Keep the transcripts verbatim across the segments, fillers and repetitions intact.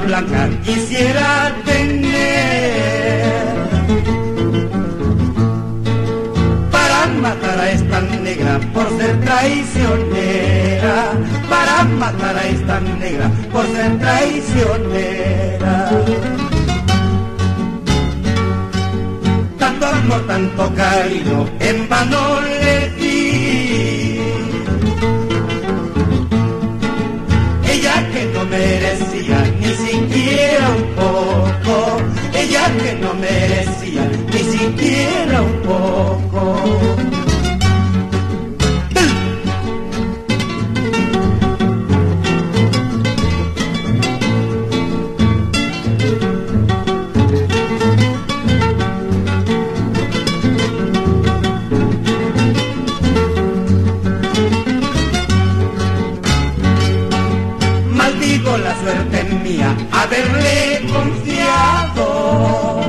blanca quisiera tener para matar a esta negra por ser traicionera, para matar a esta negra por ser traicionera. Tanto amor, tanto cariño, en vano le di. Ella que no merecía ni siquiera un poco, ella que no merecía ni siquiera un poco. Maldigo la suerte mía haberle confiado,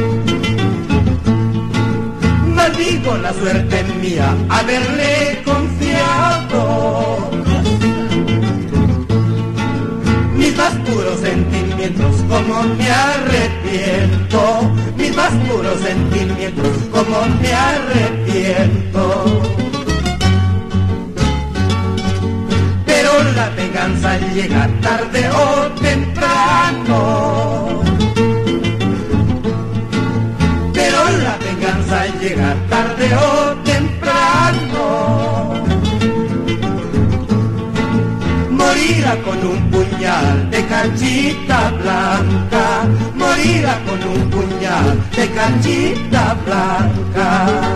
maldigo la suerte mía haberle confiado mis más puros sentimientos, como me arrepiento, mis más puros sentimientos, como me arrepiento. La venganza llega tarde o temprano, pero la venganza llega tarde o temprano. Morirá con un puñal de canchita blanca, morirá con un puñal de canchita blanca.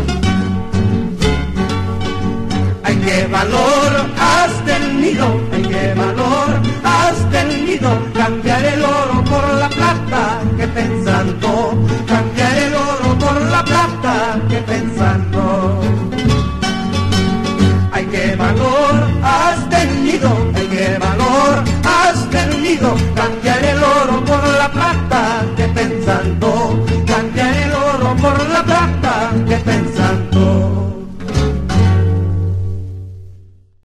Hay que valor hasta el nido, hay que valor hasta el nido, cambiar el oro por la plata, que pensando, cambiar